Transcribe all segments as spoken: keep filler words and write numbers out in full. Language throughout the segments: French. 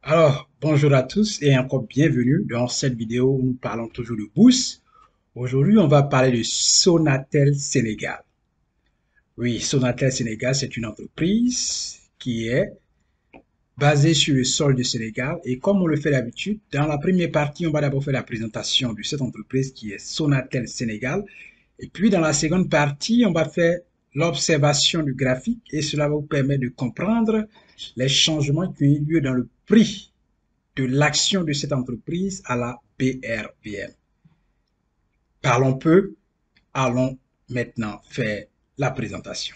Alors, bonjour à tous et encore bienvenue dans cette vidéo où nous parlons toujours de bourse. Aujourd'hui, on va parler de Sonatel Sénégal. Oui, Sonatel Sénégal, c'est une entreprise qui est basée sur le sol du Sénégal et comme on le fait d'habitude, dans la première partie, on va d'abord faire la présentation de cette entreprise qui est Sonatel Sénégal et puis dans la seconde partie, on va faire l'observation du graphique et cela va vous permettre de comprendre les changements qui ont eu lieu dans le prix de l'action de cette entreprise à la B R V M. Parlons peu, allons maintenant faire la présentation.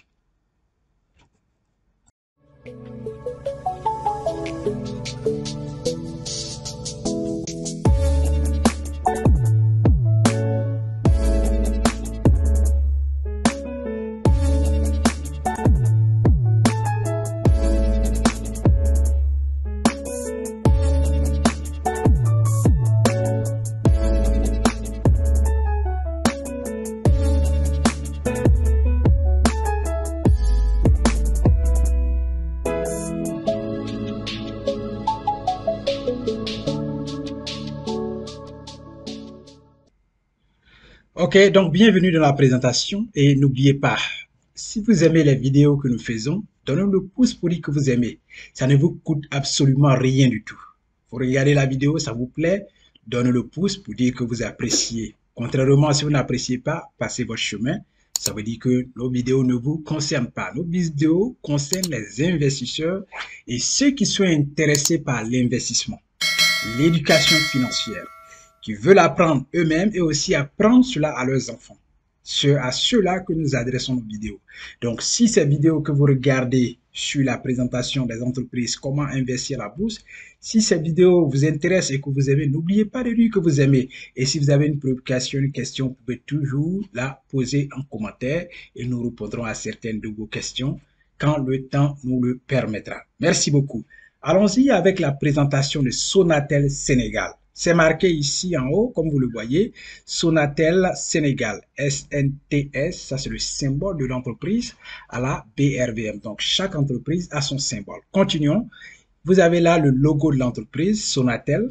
Ok, donc bienvenue dans la présentation et n'oubliez pas, si vous aimez les vidéos que nous faisons, donnez-nous le pouce pour dire que vous aimez. Ça ne vous coûte absolument rien du tout. Vous regardez la vidéo, ça vous plaît, donnez le pouce pour dire que vous appréciez. Contrairement, si vous n'appréciez pas, passez votre chemin. Ça veut dire que nos vidéos ne vous concernent pas. Nos vidéos concernent les investisseurs et ceux qui sont intéressés par l'investissement, l'éducation financière, qui veulent apprendre eux-mêmes et aussi apprendre cela à leurs enfants. C'est à ceux-là que nous adressons nos vidéos. Donc, si ces vidéos que vous regardez sur la présentation des entreprises, comment investir à la bourse, si ces vidéos vous intéressent et que vous aimez, n'oubliez pas de dire que vous aimez. Et si vous avez une préoccupation, une question, vous pouvez toujours la poser en commentaire et nous répondrons à certaines de vos questions quand le temps nous le permettra. Merci beaucoup. Allons-y avec la présentation de Sonatel Sénégal. C'est marqué ici en haut, comme vous le voyez, Sonatel Sénégal, S N T S, ça c'est le symbole de l'entreprise à la B R V M. Donc, chaque entreprise a son symbole. Continuons. Vous avez là le logo de l'entreprise, Sonatel,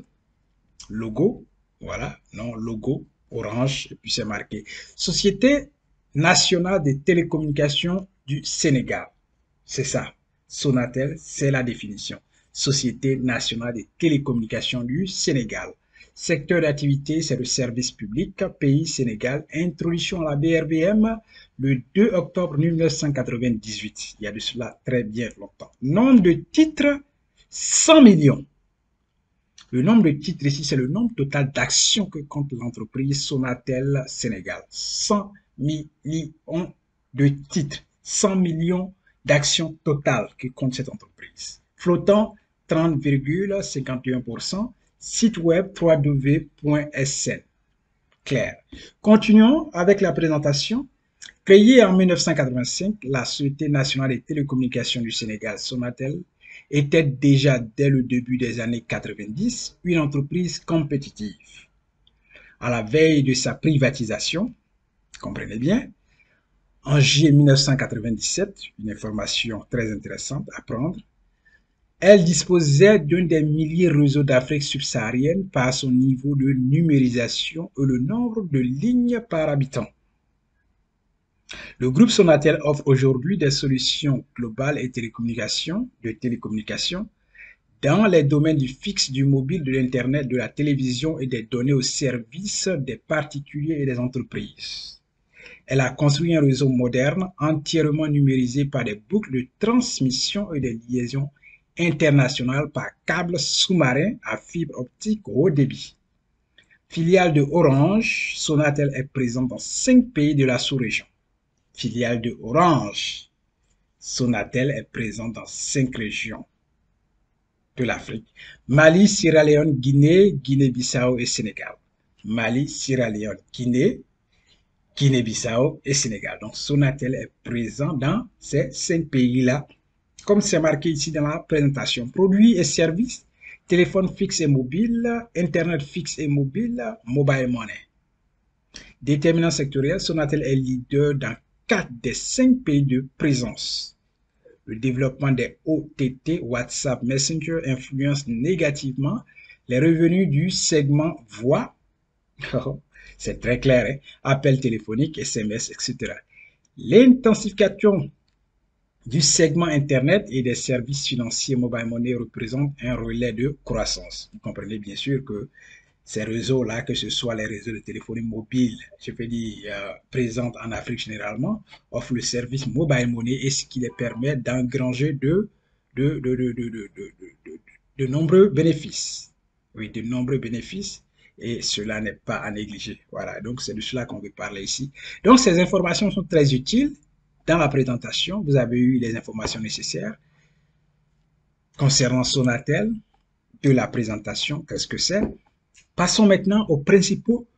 logo, voilà, non, logo, orange, et puis c'est marqué Société nationale des télécommunications du Sénégal. C'est ça, Sonatel, c'est la définition. Société nationale des télécommunications du Sénégal. Secteur d'activité, c'est le service public. Pays, Sénégal. Introduction à la B R V M le deux octobre mille neuf cent quatre-vingt-dix-huit. Il y a de cela très bien longtemps. Nombre de titres, cent millions. Le nombre de titres ici, c'est le nombre total d'actions que compte l'entreprise Sonatel Sénégal. cent millions de titres. cent millions d'actions totales que compte cette entreprise. Flottant, trente virgule cinquante et un pour cent. Site web w w w point s n. Clair. Continuons avec la présentation. Créée en mille neuf cent quatre-vingt-cinq, la Société nationale des télécommunications du Sénégal, Sonatel, était déjà dès le début des années quatre-vingt-dix une entreprise compétitive. À la veille de sa privatisation, comprenez bien, en juillet mille neuf cent quatre-vingt-dix-sept, une information très intéressante à prendre, elle disposait d'un des milliers de réseaux d'Afrique subsaharienne par son niveau de numérisation et le nombre de lignes par habitant. Le groupe Sonatel offre aujourd'hui des solutions globales et télécommunications, de télécommunications dans les domaines du fixe, du mobile, de l'Internet, de la télévision et des données au service des particuliers et des entreprises. Elle a construit un réseau moderne, entièrement numérisé par des boucles de transmission et des liaisons internationales par câble sous-marin à fibre optique haut débit. Filiale de Orange, Sonatel est présente dans cinq pays de la sous-région. Filiale de Orange, Sonatel est présente dans cinq régions de l'Afrique. Mali, Sierra Leone, Guinée, Guinée-Bissau et Sénégal. Mali, Sierra Leone, Guinée, Guinée-Bissau et Sénégal. Donc, Sonatel est présent dans ces cinq pays-là, comme c'est marqué ici dans la présentation. Produits et services, téléphone fixe et mobile, Internet fixe et mobile, mobile money. Déterminant sectoriel, Sonatel est leader dans quatre des cinq pays de présence. Le développement des O T T, WhatsApp Messenger, influence négativement les revenus du segment voix. C'est très clair, hein? Appels téléphoniques, S M S, et cetera. L'intensification du segment Internet et des services financiers mobile money représente un relais de croissance. Vous comprenez bien sûr que ces réseaux-là, que ce soit les réseaux de téléphonie mobile, je peux dire euh, présents en Afrique généralement, offrent le service mobile money et ce qui les permet d'engranger de, de, de, de, de, de, de, de, de nombreux bénéfices. Oui, de nombreux bénéfices. Et cela n'est pas à négliger. Voilà, donc c'est de cela qu'on veut parler ici. Donc ces informations sont très utiles. Dans la présentation, vous avez eu les informations nécessaires concernant Sonatel, de la présentation, qu'est-ce que c'est. Passons maintenant aux principaux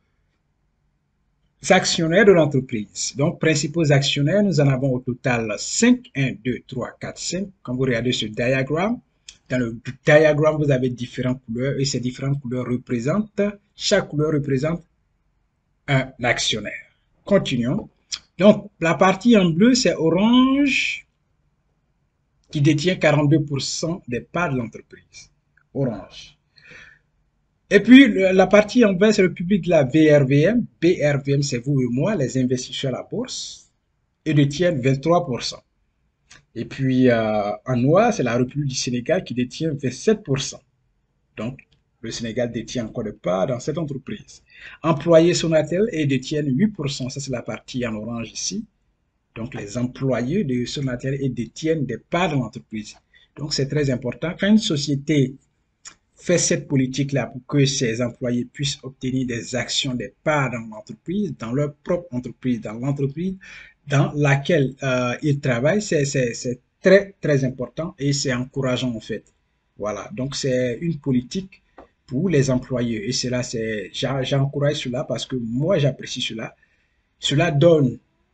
actionnaires de l'entreprise. Donc, principaux actionnaires, nous en avons au total cinq. un, deux, trois, quatre, cinq. Quand vous regardez ce diagramme, dans le diagramme, vous avez différentes couleurs et ces différentes couleurs représentent, chaque couleur représente un actionnaire. Continuons. Donc, la partie en bleu, c'est Orange qui détient quarante-deux pour cent des parts de l'entreprise. Orange. Et puis, la partie en vert, c'est le public de la B R V M. B R V M, c'est vous et moi, les investisseurs à la bourse, et détiennent vingt-trois pour cent. Et puis, euh, en noir, c'est la République du Sénégal qui détient vingt-sept pour cent. Donc, le Sénégal détient encore de parts dans cette entreprise. Employés Sonatel et détiennent huit pour cent. Ça, c'est la partie en orange ici. Donc, les employés de Sonatel et détiennent des parts dans l'entreprise. Donc, c'est très important. Quand une société fait cette politique-là pour que ses employés puissent obtenir des actions, des parts dans l'entreprise, dans leur propre entreprise, dans l'entreprise dans laquelle euh, ils travaillent, c'est très, très important et c'est encourageant en fait. Voilà, donc c'est une politique pour les employés et cela, c'est, j'encourage cela parce que moi, j'apprécie cela. Cela donne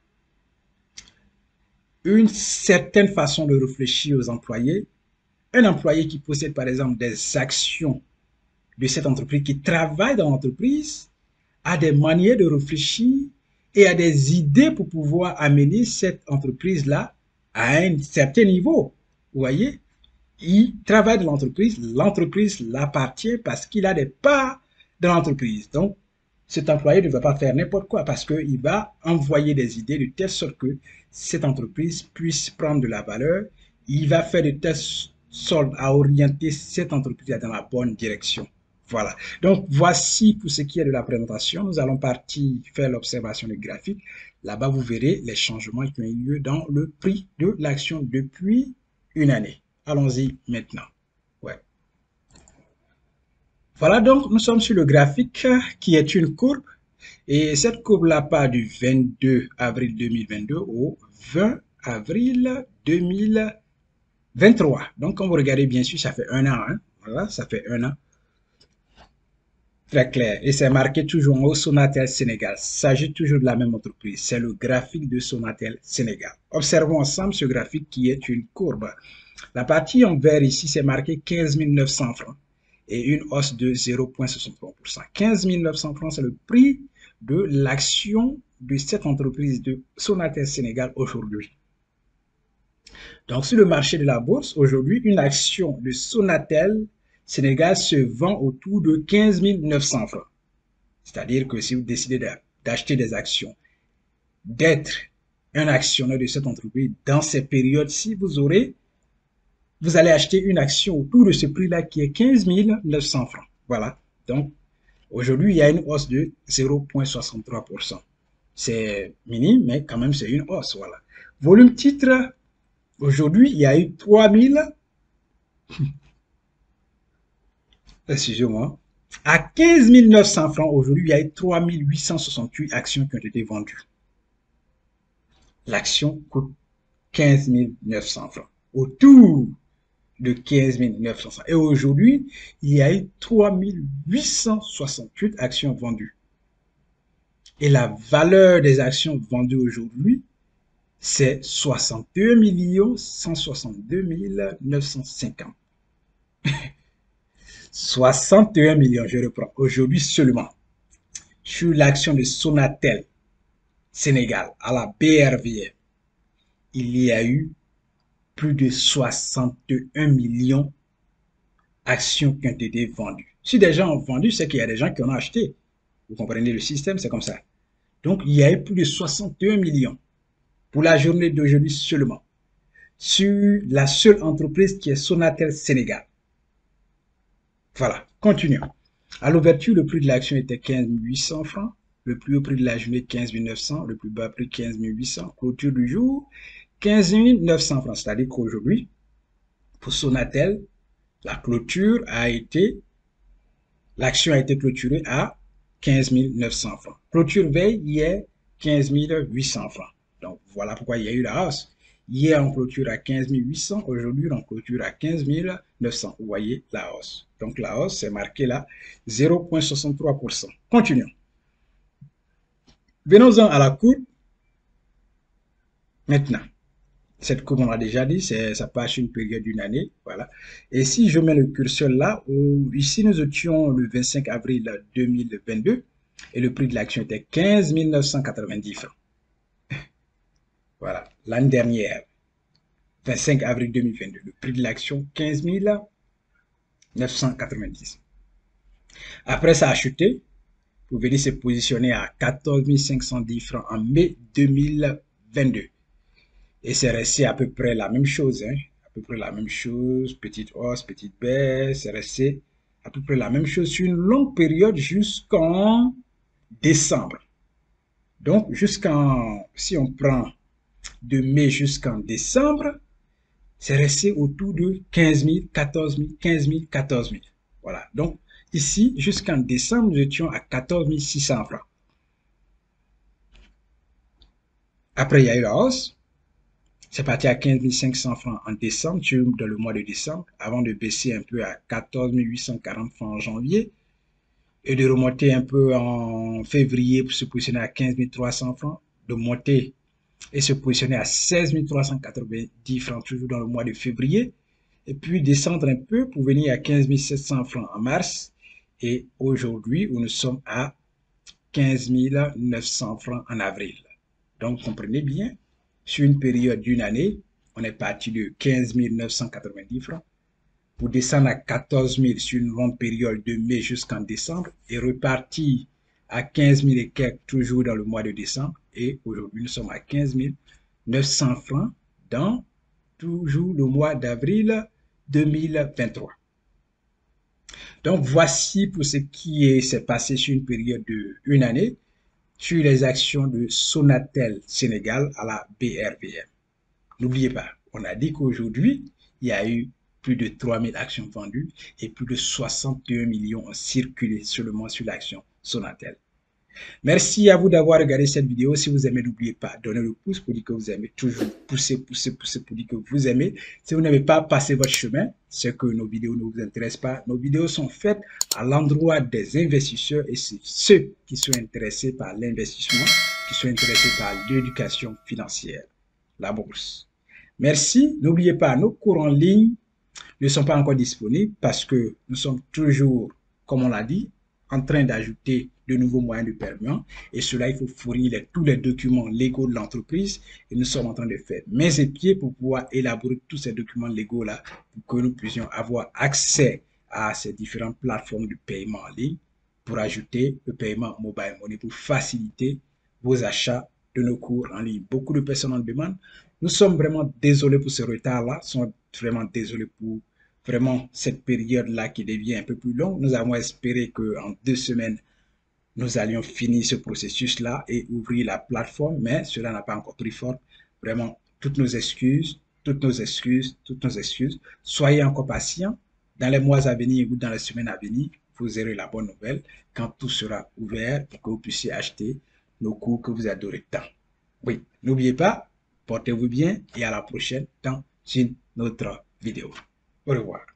une certaine façon de réfléchir aux employés. Un employé qui possède par exemple des actions de cette entreprise, qui travaille dans l'entreprise, a des manières de réfléchir et a des idées pour pouvoir amener cette entreprise-là à un certain niveau. Vous voyez, il travaille dans l'entreprise, l'entreprise l'appartient parce qu'il a des parts dans l'entreprise. Donc, cet employé ne va pas faire n'importe quoi parce qu'il va envoyer des idées de telle sorte que cette entreprise puisse prendre de la valeur. Il va faire de telle sorte à orienter cette entreprise dans la bonne direction. Voilà. Donc, voici pour ce qui est de la présentation. Nous allons partir faire l'observation du graphique. Là-bas, vous verrez les changements qui ont eu lieu dans le prix de l'action depuis une année. Allons-y maintenant. Ouais. Voilà, donc, nous sommes sur le graphique qui est une courbe. Et cette courbe-là part du vingt-deux avril deux mille vingt-deux au vingt avril deux mille vingt-trois. Donc, quand vous regardez, bien sûr, ça fait un an. Hein? Voilà, ça fait un an. Très clair. Et c'est marqué toujours en haut Sonatel Sénégal. Il s'agit toujours de la même entreprise. C'est le graphique de Sonatel Sénégal. Observons ensemble ce graphique qui est une courbe. La partie en vert ici, c'est marqué quinze mille neuf cents francs et une hausse de zéro virgule soixante-trois pour cent. quinze mille neuf cents francs, c'est le prix de l'action de cette entreprise de Sonatel Sénégal aujourd'hui. Donc, sur le marché de la bourse, aujourd'hui, une action de Sonatel Sénégal se vend autour de quinze mille neuf cents francs. C'est-à-dire que si vous décidez d'acheter des actions, d'être un actionnaire de cette entreprise, dans ces périodes-ci, vous aurez, vous allez acheter une action autour de ce prix-là qui est quinze mille neuf cents francs. Voilà. Donc, aujourd'hui, il y a une hausse de zéro virgule soixante-trois pour cent. C'est minime, mais quand même, c'est une hausse. Voilà. Volume titre, aujourd'hui, il y a eu trois mille excusez-moi, à quinze mille neuf cents francs aujourd'hui, il y a eu trois mille huit cent soixante-huit actions qui ont été vendues. L'action coûte quinze mille neuf cents francs, autour de quinze mille neuf cents francs. Et aujourd'hui, il y a eu trois mille huit cent soixante-huit actions vendues. Et la valeur des actions vendues aujourd'hui, c'est soixante-deux millions cent soixante-deux mille neuf cent cinquante. soixante et un millions, je reprends, aujourd'hui seulement, sur l'action de Sonatel Sénégal à la B R V M, il y a eu plus de soixante et un millions d'actions qui ont été vendues. Si des gens ont vendu, c'est qu'il y a des gens qui en ont acheté. Vous comprenez le système, c'est comme ça. Donc, il y a eu plus de soixante et un millions pour la journée d'aujourd'hui seulement sur la seule entreprise qui est Sonatel Sénégal. Voilà, continuons. À l'ouverture, le prix de l'action était quinze mille huit cents francs. Le plus haut prix de la journée, quinze mille neuf cents. Le plus bas prix, quinze mille huit cents. Clôture du jour, quinze mille neuf cents francs. C'est-à-dire qu'aujourd'hui, pour Sonatel, la clôture a été, l'action a été clôturée à quinze mille neuf cents francs. Clôture veille, hier, quinze mille huit cents francs. Donc, voilà pourquoi il y a eu la hausse. Hier, on clôture à quinze mille huit cents. Aujourd'hui, on clôture à quinze mille neuf cents. Vous voyez la hausse. Donc, la hausse, c'est marqué là, zéro virgule soixante-trois pour cent. Continuons. Venons-en à la courbe. Maintenant, cette courbe, on l'a déjà dit, ça passe une période d'une année. Voilà. Et si je mets le curseur là, où, ici, nous étions le vingt-cinq avril deux mille vingt-deux et le prix de l'action était quinze mille neuf cent quatre-vingt-dix francs. Voilà, l'année dernière, vingt-cinq avril deux mille vingt-deux, le prix de l'action quinze mille neuf cent quatre-vingt-dix. Après, ça a chuté pour venir se positionner à quatorze mille cinq cent dix francs en mai deux mille vingt-deux. Et c'est resté à peu près la même chose, hein, à peu près la même chose, petite hausse, petite baisse, c'est resté à peu près la même chose sur une longue période jusqu'en décembre. Donc, jusqu'en, si on prend de mai jusqu'en décembre, c'est resté autour de quinze mille, quatorze mille, quinze mille, quatorze mille. Voilà. Donc, ici, jusqu'en décembre, nous étions à quatorze mille six cents francs. Après, il y a eu la hausse. C'est parti à quinze mille cinq cents francs en décembre, dans le mois de décembre, avant de baisser un peu à quatorze mille huit cent quarante francs en janvier et de remonter un peu en février pour se positionner à quinze mille trois cents francs, de monter et se positionner à seize mille trois cent quatre-vingt-dix francs toujours dans le mois de février, et puis descendre un peu pour venir à quinze mille sept cents francs en mars, et aujourd'hui où nous sommes à quinze mille neuf cents francs en avril. Donc comprenez bien, sur une période d'une année, on est parti de quinze mille neuf cent quatre-vingt-dix francs pour descendre à quatorze mille sur une longue période de mai jusqu'en décembre et repartir à quinze mille et quelques toujours dans le mois de décembre, et aujourd'hui nous sommes à quinze mille neuf cents francs dans toujours le mois d'avril deux mille vingt-trois. Donc voici pour ce qui s'est passé sur une période de une année sur les actions de Sonatel Sénégal à la B R V M. N'oubliez pas, on a dit qu'aujourd'hui, il y a eu plus de trois mille actions vendues et plus de soixante et un millions ont circulé seulement sur l'action Sonatel. Merci à vous d'avoir regardé cette vidéo. Si vous aimez, n'oubliez pas, donnez le pouce pour dire que vous aimez. Toujours pousser, pousser, pousser pour dire que vous aimez. Si vous n'avez pas passé votre chemin, c'est que nos vidéos ne vous intéressent pas. Nos vidéos sont faites à l'endroit des investisseurs et c'est ceux qui sont intéressés par l'investissement, qui sont intéressés par l'éducation financière, la bourse. Merci. N'oubliez pas, nos cours en ligne ne sont pas encore disponibles parce que nous sommes toujours, comme on l'a dit, en train d'ajouter de nouveaux moyens de paiement, et cela, il faut fournir les, tous les documents légaux de l'entreprise, et nous sommes en train de faire mains et pieds pour pouvoir élaborer tous ces documents légaux là pour que nous puissions avoir accès à ces différentes plateformes de paiement en ligne pour ajouter le paiement mobile money pour faciliter vos achats de nos cours en ligne. Beaucoup de personnes en demandent. Nous sommes vraiment désolés pour ce retard-là, nous sommes vraiment désolés pour vraiment cette période-là qui devient un peu plus longue. Nous avons espéré qu'en deux semaines, nous allions finir ce processus-là et ouvrir la plateforme, mais cela n'a pas encore pris forme. Vraiment, toutes nos excuses, toutes nos excuses, toutes nos excuses. Soyez encore patients. Dans les mois à venir ou dans les semaines à venir, vous aurez la bonne nouvelle quand tout sera ouvert pour que vous puissiez acheter nos cours que vous adorez tant. Oui, n'oubliez pas, portez-vous bien et à la prochaine dans une autre vidéo. Au revoir.